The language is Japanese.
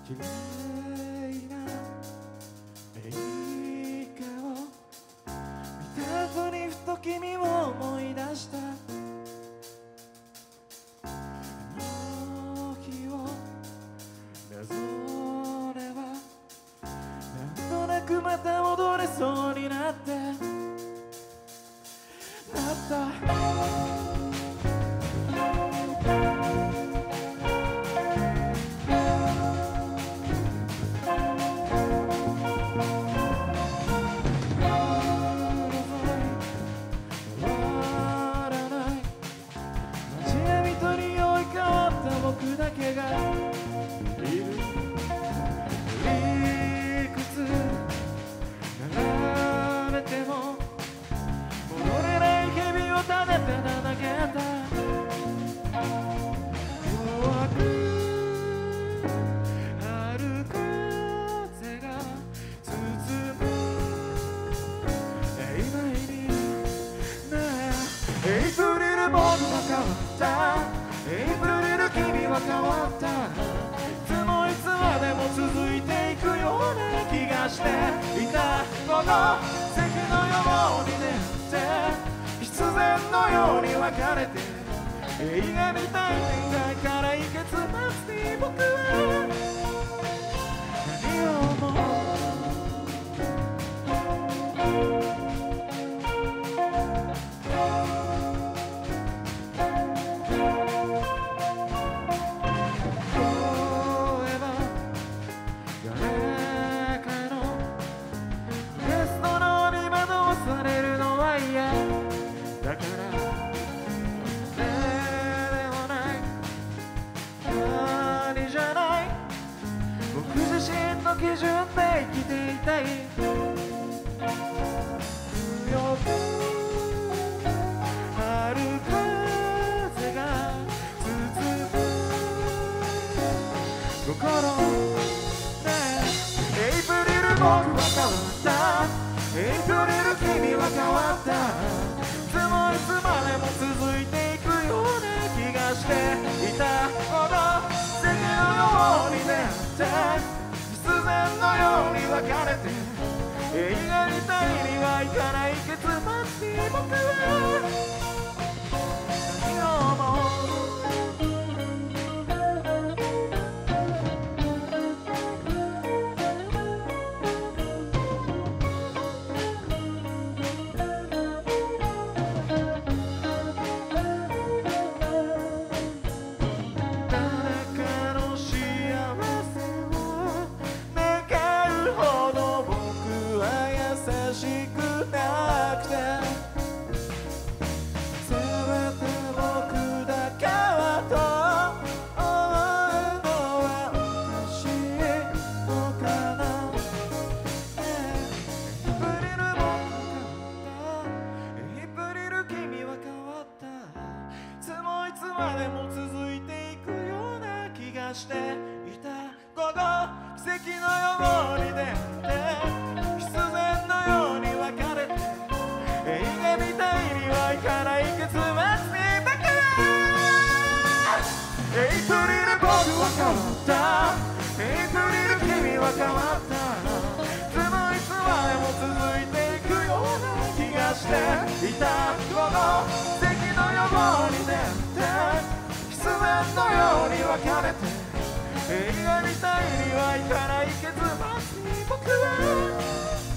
綺麗な映画を見た後にふと君を思い出した。あの日をなぞればなんとなくまた戻れそうになってなった。僕だけがいる。いくつ並べても戻れない日々をただただ投げた。弱く春風が包む曖昧にねえ。エイプリル僕は変わった。エイプリル君は変わった。いつもいつまでも続いていくような気がしていた。この席のように出会って必然のように別れて映画みたい展開からいけつまつに僕は何を思う。だからでもない何じゃない僕自身の基準で生きていたい。強く春風が包む心ねえ。エイプリル僕は変わった。エイプリル君は変わった。いつまでも続いていくような気がしていた。この席のように出会って必然のように別れて映画みたいにはいかない結末に僕は何を思う。でも続いていくような気がしていた。この奇跡のように出会って必然のように別れて映画みたいにはいかない結末に僕はエイプリル僕は変わった。エイプリル君は変わった。いつまでも続いていくような気がしていた。この奇跡のように出会って必然のように別れて映画みたいにはいかない結末に僕は